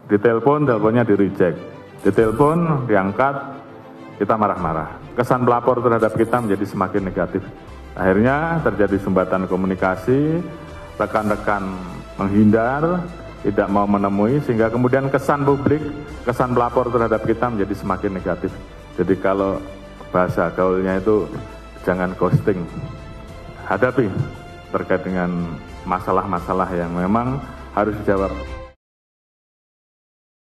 Ditelepon, teleponnya di reject. Ditelepon, diangkat, kita marah-marah. Kesan pelapor terhadap kita menjadi semakin negatif. Akhirnya terjadi sumbatan komunikasi, rekan-rekan menghindar, tidak mau menemui, sehingga kemudian kesan publik, kesan pelapor terhadap kita menjadi semakin negatif. Jadi kalau bahasa gaulnya itu jangan ghosting, hadapi terkait dengan masalah-masalah yang memang harus dijawab.